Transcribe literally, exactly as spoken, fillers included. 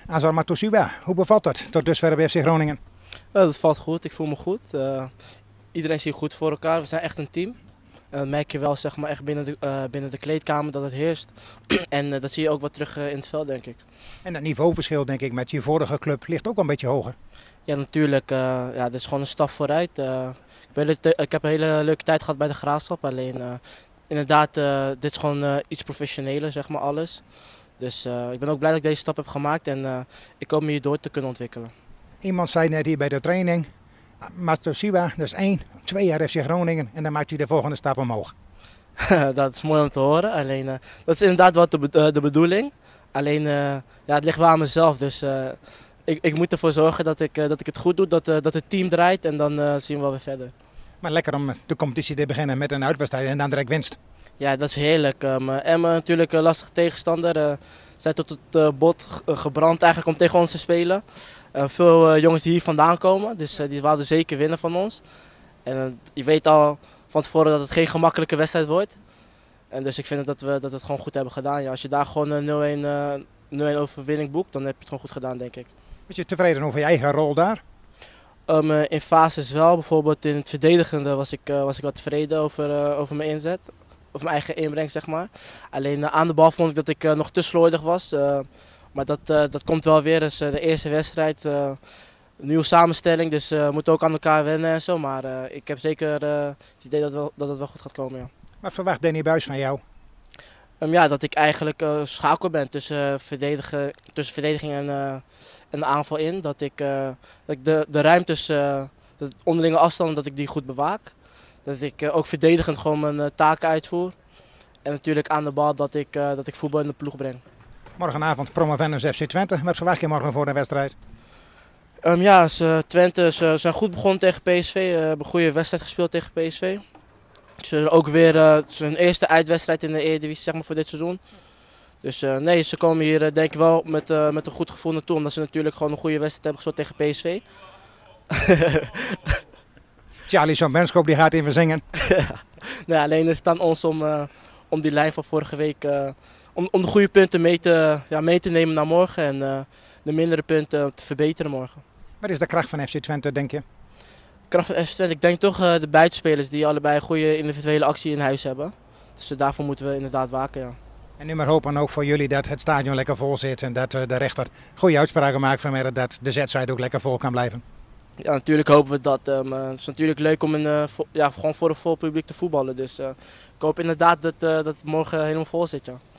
Azar Matusiwa, hoe bevalt het tot dusver bij F C Groningen? Ja, dat valt goed, ik voel me goed. Uh, iedereen zit goed voor elkaar, we zijn echt een team. Uh, dat merk je wel zeg maar, echt binnen de, uh, binnen de kleedkamer dat het heerst. en uh, dat zie je ook wat terug uh, in het veld, denk ik. En het niveauverschil, denk ik, met je vorige club ligt ook wel een beetje hoger. Ja, natuurlijk. Uh, ja, dat is gewoon een stap vooruit. Uh, ik, ben, ik heb een hele leuke tijd gehad bij de Graafschap. Alleen, uh, inderdaad, uh, dit is gewoon uh, iets professioneler, zeg maar, alles. Dus uh, ik ben ook blij dat ik deze stap heb gemaakt en uh, ik hoop me hierdoor te kunnen ontwikkelen. Iemand zei net hier bij de training, Matusiwa, dat is één, twee jaar F C Groningen en dan maakt hij de volgende stap omhoog. Dat is mooi om te horen. Alleen, uh, dat is inderdaad wat de, uh, de bedoeling. Alleen, uh, ja, het ligt wel aan mezelf. Dus uh, ik, ik moet ervoor zorgen dat ik, uh, dat ik het goed doe, dat, uh, dat het team draait en dan uh, zien we wel weer verder. Maar lekker om de competitie te beginnen met een uitwedstrijd en dan direct winst. Ja, dat is heerlijk. Um, Emmen natuurlijk een lastige tegenstander. Uh, zijn tot het uh, bot gebrand eigenlijk om tegen ons te spelen. Uh, veel uh, jongens die hier vandaan komen, dus uh, die wilden zeker winnen van ons. En uh, je weet al van tevoren dat het geen gemakkelijke wedstrijd wordt. En dus ik vind dat we, dat we het gewoon goed hebben gedaan. Ja, als je daar gewoon een nul een overwinning boekt, dan heb je het gewoon goed gedaan, denk ik. Was je tevreden over je eigen rol daar? Um, uh, in fases wel, bijvoorbeeld in het verdedigende was ik, uh, was ik wat tevreden over, uh, over mijn inzet. Of mijn eigen inbreng, zeg maar. Alleen uh, aan de bal vond ik dat ik uh, nog te slordig was. Uh, maar dat, uh, dat komt wel weer. Dus uh, de eerste wedstrijd, uh, een nieuwe samenstelling. Dus uh, we moeten ook aan elkaar wennen en zo. Maar uh, ik heb zeker uh, het idee dat, wel, dat het wel goed gaat komen. Ja. Wat verwacht Danny Buis van jou? Um, ja, dat ik eigenlijk uh, schakel ben tussen, uh, verdedigen, tussen verdediging en, uh, en de aanval in. Dat ik, uh, dat ik de, de ruimtes, uh, de onderlinge afstanden, dat ik die goed bewaak. Dat ik uh, ook verdedigend gewoon mijn uh, taken uitvoer. En natuurlijk aan de bal dat ik, uh, dat ik voetbal in de ploeg breng. Morgenavond promovendus F C Twente. Wat verwacht je morgen voor de wedstrijd? Um, ja, ze, Twente ze, zijn goed begonnen tegen P S V. Uh, hebben een goede wedstrijd gespeeld tegen P S V. Ze hebben ook weer uh, hun eerste uitwedstrijd in de Eredivisie zeg maar, voor dit seizoen. Dus uh, nee, ze komen hier uh, denk ik wel met, uh, met een goed gevoel naartoe. Omdat ze natuurlijk gewoon een goede wedstrijd hebben gespeeld tegen P S V. Charlie zo'n Benschop die gaat even zingen. Nee, alleen is het aan ons om, uh, om die lijn van vorige week, uh, om, om de goede punten mee te, ja, mee te nemen naar morgen en uh, de mindere punten te verbeteren morgen. Wat is de kracht van F C Twente, denk je? De kracht van F C Twente, ik denk toch uh, de buitenspelers die allebei een goede individuele actie in huis hebben. Dus uh, daarvoor moeten we inderdaad waken, ja. En nu maar hopen ook voor jullie dat het stadion lekker vol zit en dat uh, de rechter goede uitspraken maakt vanmiddag dat de Z-side ook lekker vol kan blijven. Ja, natuurlijk hopen we dat. Um, het is natuurlijk leuk om in, uh, vo ja, gewoon voor een vol publiek te voetballen. Dus uh, ik hoop inderdaad dat, uh, dat het morgen helemaal vol zit. Ja.